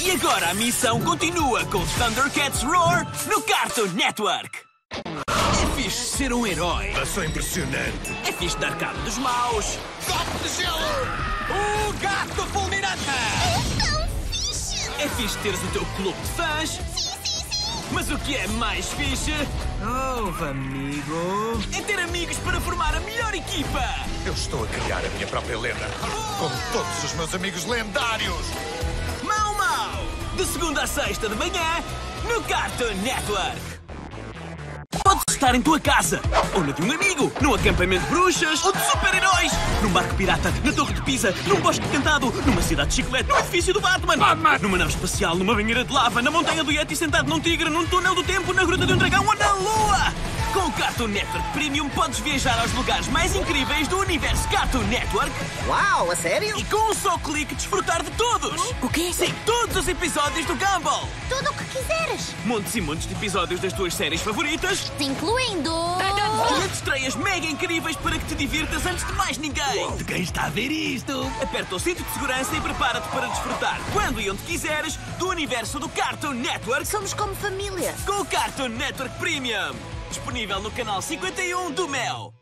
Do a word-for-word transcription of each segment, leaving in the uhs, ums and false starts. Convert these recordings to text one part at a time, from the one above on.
E agora a missão continua com Thundercats Roar no Cartoon Network. É fixe ser um herói. É só impressionante. É fixe dar cabo dos maus. Gato de gelo! O gato fulminante! É tão fixe! É fixe teres o teu clube de fãs. Sim, sim, sim! Mas o que é mais fixe Ouve, amigo. é ter amigos para formar a melhor equipa. Eu estou a criar a minha própria lenda. Com todos os meus amigos lendários. Mau Mau! De segunda a sexta de manhã no Cartoon Network. Podes estar em tua casa, ou na de um amigo, num acampamento de bruxas, ou de super-heróis, num barco pirata, na Torre de Pisa, num bosque encantado, numa cidade de chiclete, num edifício do Batman, Batman, numa nave espacial, numa banheira de lava, na montanha do Yeti sentado num tigre, num túnel do tempo, na gruta de um dragão ou na lua. Com o Cartoon Network Premium podes viajar aos lugares mais incríveis do universo Cartoon Network Uau, a sério? e com um só clique desfrutar de todos. O quê? Sim, todos os episódios do Gumball. Tudo o que quiseres! Montes e montes de episódios das tuas séries favoritas. Incluindo... E estreias mega incríveis para que te divirtas antes de mais ninguém. De quem está a ver isto? Aperta o cinto de segurança e prepara-te para desfrutar, quando e onde quiseres, do universo do Cartoon Network Somos como família. com o Cartoon Network Premium. Disponível no canal cinquenta e um do Mel.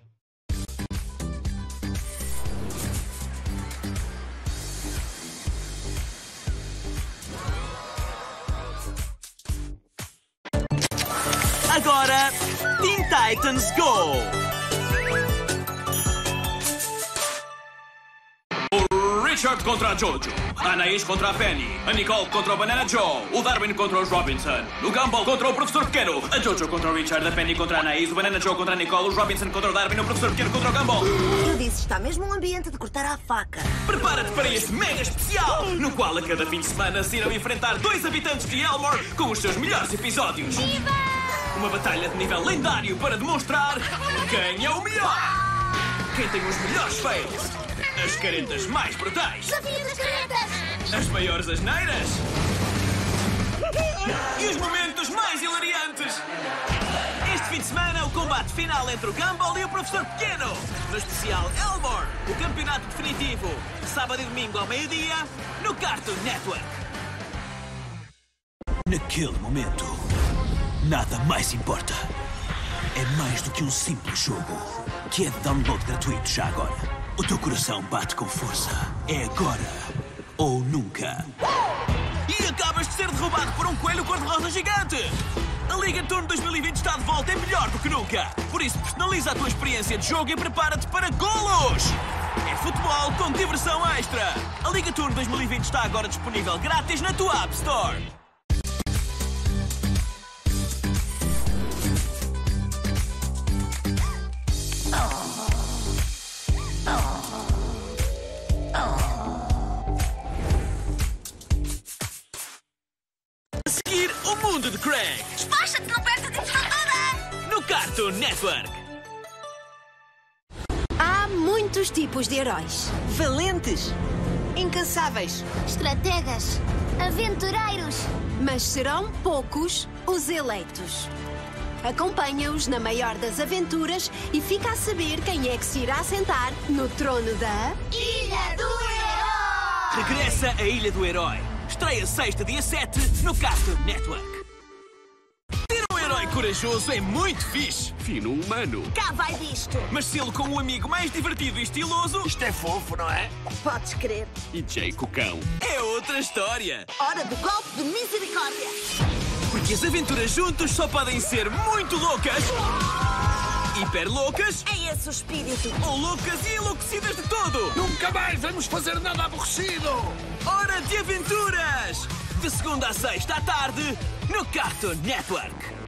Agora, Teen Titans Go! O Richard contra a Jojo, a Anaís contra a Penny, a Nicole contra o Banana Joe, o Darwin contra os Robinson, o Gumball contra o Professor Pequeno, a Jojo contra o Richard, a Penny contra a Anaís, o Banana Joe contra a Nicole, os Robinson contra o Darwin, o Professor Pequeno contra o Gumball. Eu disse, está mesmo um ambiente de cortar à faca. Prepara-te para este mega especial, no qual a cada fim de semana se irão enfrentar dois habitantes de Elmore com os seus melhores episódios. Uma batalha de nível lendário para demonstrar quem é o melhor. Quem tem os melhores fails, as caretas mais brutais, Desafio das caretas! as maiores asneiras e os momentos mais hilariantes. Este fim de semana, o combate final entre o Gumball e o Professor Pequeno. No especial Elmore, o campeonato definitivo. Sábado e domingo ao meio-dia, no Cartoon Network. Naquele momento, nada mais importa. É mais do que um simples jogo, que é de download gratuito já agora. O teu coração bate com força. É agora ou nunca. E acabas de ser derrubado por um coelho cor-de-rosa gigante. A Liga Turno dois mil e vinte está de volta, é melhor do que nunca. Por isso, personaliza a tua experiência de jogo e prepara-te para golos. É futebol com diversão extra. A Liga Turno dois mil e vinte está agora disponível grátis na tua App Store. A seguir, o mundo de Craig, Despacha-te, não percas a diversão toda! no Cartoon Network. Há muitos tipos de heróis. Valentes, incansáveis. Estrategas, aventureiros. Mas serão poucos os eleitos. Acompanha-os na maior das aventuras e fica a saber quem é que se irá sentar no trono da... Ilha do Herói! Regressa à Ilha do Herói. Estreia sexta, dia sete, no Cartoon Network. Ter um herói corajoso é muito fixe. Fino humano. Cá vai disto! Mas sê-lo com um amigo mais divertido e estiloso Isto é fofo, não é? Podes crer. e Jay Cocão é outra história. Hora do golpe de misericórdia. Porque as aventuras juntos só podem ser muito loucas, hiper loucas É esse o espírito. ou loucas e enlouquecidas de todo. Nunca mais vamos fazer nada aborrecido! Hora de aventuras! De segunda a sexta à tarde, no Cartoon Network.